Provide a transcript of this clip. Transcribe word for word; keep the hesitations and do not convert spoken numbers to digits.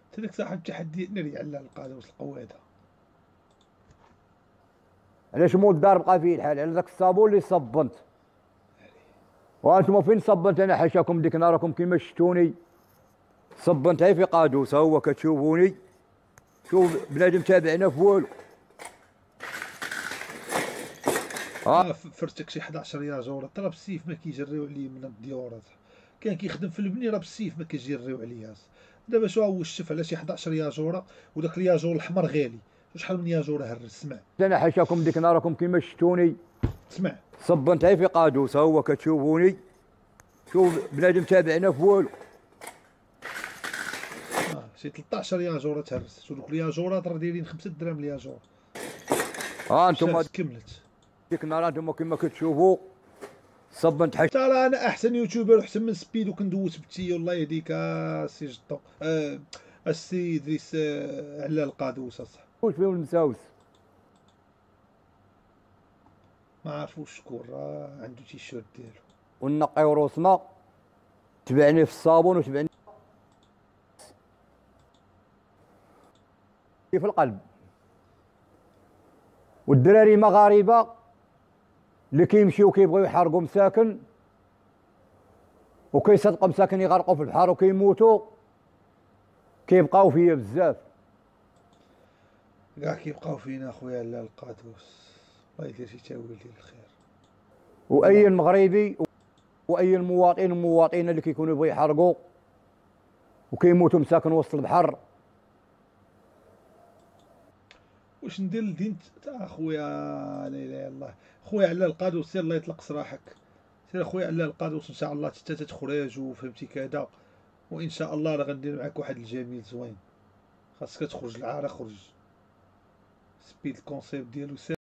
انت ديك صاحب التحدي ناري على القادوس القواده. علاش مول الدار بقى فيه الحال على ذاك الصابون اللي صبنت. وانتم فين صبنت انا حاشاكم ديك النهار راكم كيما شفتوني صبنت هي في قادوس، ها هو كتشوفوني شوف بنادم تابعنا في والو. ها اه فرتك شي حداعش ياجوره ترى بالسيف ما كيجريو عليه من الديورات. كان كيخدم في البني راه بالسيف ما كيجريو عليه. دابا شو هو الشف على شي حداعش ياجوره وداك الياجور الاحمر غالي. شحال من ياجوره هرس. سمع انا حاشاكم ديك النهار راكم كيما شفتوني سمع صبنت هي في قادوس، ها هو كتشوفوني شوف بنادم تابعنا في والو. اه شي ثلاثطاش ياجوره تهرس. شو دوك الياجورات راه دايرين خمسة دراهم الياجور. ها انتم شات كملت. ديك النهار انتم كيما كتشوفوا صبنت حاش. ترى انا احسن يوتيوبر وحسن من سبيد وكندوز بتي الله يهديك السي جدو. آه السي ادريس آه على القادوس اصاحبي. واش فيهم المساوس؟ ما عرفوش شكون راه عنده تيشيرت ديالو. ونقيو روسنا تبعني في الصابون وتبعني في القلب. والدراري مغاربه اللي كيمشيو كيبغيو يحرقوا مساكن وكيصدقوا مساكن يغرقوا في البحر وكيموتوا كيبقاو فيا بزاف. كاع كيبقاو فينا اخويا على القادوس. الله يدير شي تاويل ديال الخير. واي مغربي واي المواطن والمواطنه اللي كيكونوا يبغيو يحرقوا وكيموتوا مساكن وسط البحر. واش ندير الدين تاع اخويا؟ لا اله الا الله. خويا على القادوس سير الله يطلق سراحك. سير اخويا على القادوس ان شاء الله حتى تخرج وفهمتي كذا. وان شاء الله راه غندير معاك واحد الجميل زوين. خاصك تخرج العاره خرج. سبيد الكونسيبت ديالو.